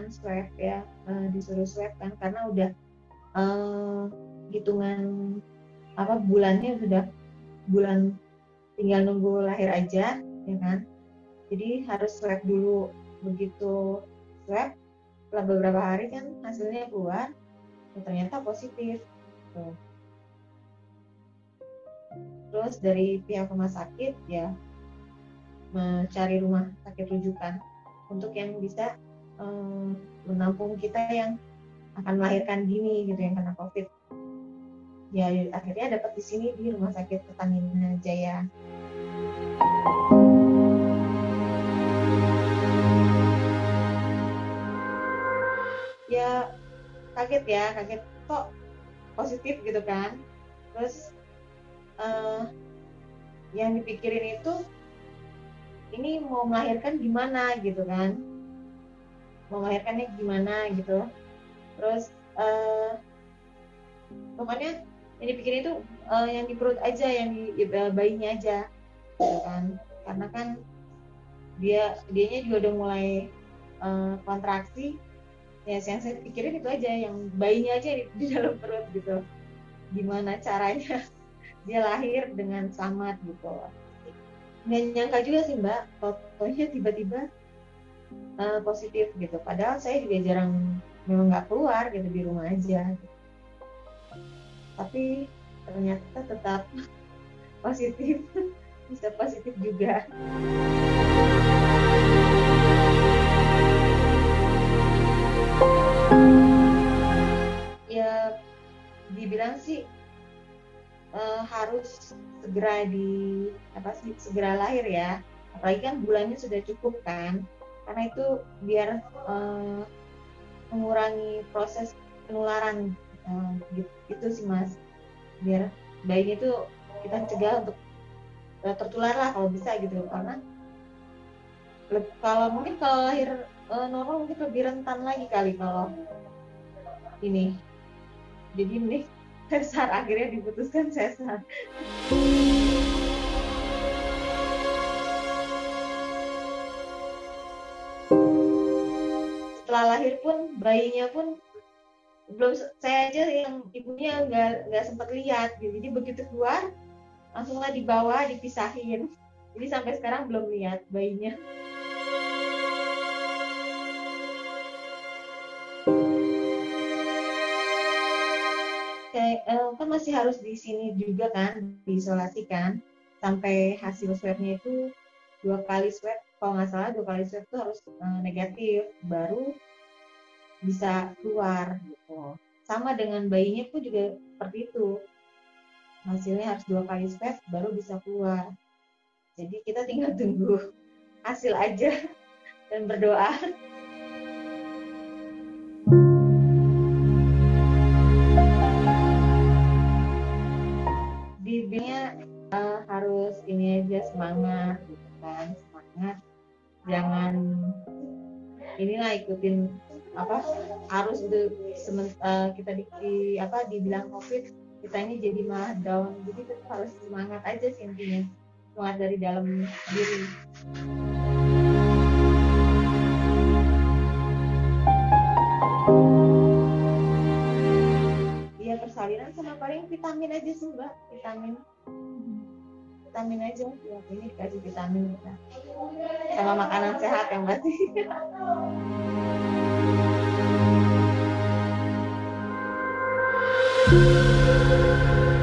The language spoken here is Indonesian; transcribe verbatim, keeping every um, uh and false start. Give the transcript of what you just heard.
swab ya, uh, disuruh swab kan karena udah uh, hitungan apa bulannya sudah bulan tinggal nunggu lahir aja ya kan, jadi harus swab dulu. Begitu swab setelah beberapa hari kan hasilnya keluar, ya ternyata positif tuh. Terus dari pihak rumah sakit ya mencari rumah sakit rujukan untuk yang bisa um, menampung kita yang akan melahirkan dini gitu yang kena COVID. Ya akhirnya dapat di sini di Rumah Sakit Pertamina Jaya. Ya kaget ya, kaget kok positif gitu kan. Terus uh, yang dipikirin itu ini mau melahirkan gimana gitu kan, mau melahirkannya gimana gitu. Terus uh, pokoknya yang dipikirin itu uh, yang di perut aja, yang di uh, bayinya aja gitu kan, karena kan dia dianya juga udah mulai uh, kontraksi ya. Yang saya pikirin itu aja, yang bayinya aja di, di dalam perut gitu, gimana caranya dia lahir dengan selamat gitu. Nggak nyangka juga sih Mbak, pokoknya tiba-tiba uh, positif gitu, padahal saya juga jarang, memang nggak keluar gitu, di rumah aja gitu. Tapi ternyata tetap positif, bisa positif juga. Ya dibilang sih uh, harus segera di apa sih segera lahir ya, apalagi kan bulannya sudah cukup kan, karena itu biar uh, mengurangi proses penularan. Uh, gitu, itu sih Mas, biar bayinya itu kita cegah untuk uh, tertular lah kalau bisa gitu, karena kalau mungkin kalau lahir uh, normal mungkin lebih rentan lagi kali kalau ini. Jadi mending sesar, akhirnya diputuskan sesar. Setelah lahir pun bayinya pun belum, saya aja yang ibunya nggak nggak sempat lihat gitu. Jadi begitu keluar langsunglah dibawa dipisahin, jadi sampai sekarang belum lihat bayinya. Kayak eh, kan masih harus di sini juga kan, diisolasi kan, sampai hasil swabnya itu dua kali swab, kalau nggak salah dua kali swab itu harus eh, negatif baru bisa keluar gitu. Sama dengan bayinya pun juga seperti itu, hasilnya harus dua kali swab baru bisa keluar. Jadi kita tinggal tunggu hasil aja dan berdoa. Dibilangnya uh, harus ini aja, semangat gitu kan, semangat, jangan inilah ikutin apa arus itu. Uh, kita di, di apa dibilang COVID, kita ini jadi malah down, jadi kita harus semangat aja sih intinya, semangat dari dalam diri. Iya, persalinan sama paling vitamin aja sih Mbak, vitamin vitamin aja ya, ini dikasih vitamin kita, sama makanan sehat yang pasti. Thank you.